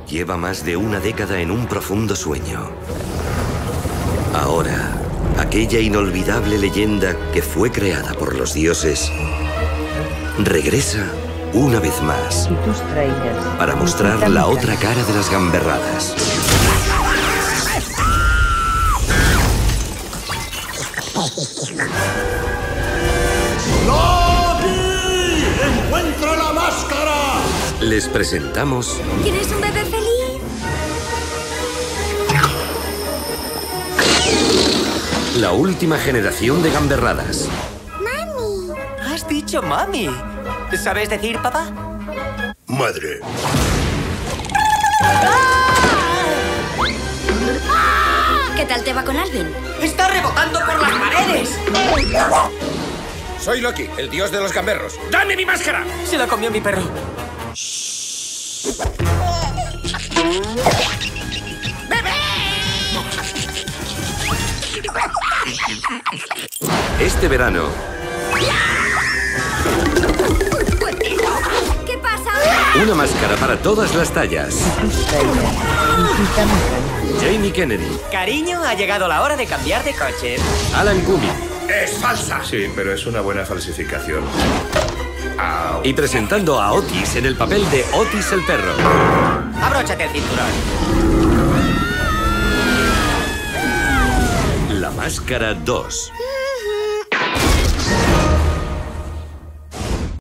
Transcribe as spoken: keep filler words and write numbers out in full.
lleva más de una década en un profundo sueño. Ahora, aquella inolvidable leyenda que fue creada por los dioses regresa una vez más para mostrar la otra cara de las gamberradas. ¡Loki! ¡Encuentra la máscara! Les presentamos... ¿Quieres un bebé feliz? La última generación de gamberradas. ¡Mami! Has dicho mami. ¿Sabes decir papá? Madre. ¿Qué tal te va con Alvin? ¡Está rebotando por las paredes! Soy Loki, el dios de los gamberros. ¡Dame mi máscara! Se la comió mi perro. Este verano... ¿Qué pasa? Una máscara para todas las tallas. Jamie Kennedy. Cariño, ha llegado la hora de cambiar de coche. Alan Cumming. ¡Es falsa! Sí, pero es una buena falsificación. Au. Y presentando a Otis en el papel de Otis el perro. Abróchate el cinturón. La Máscara dos.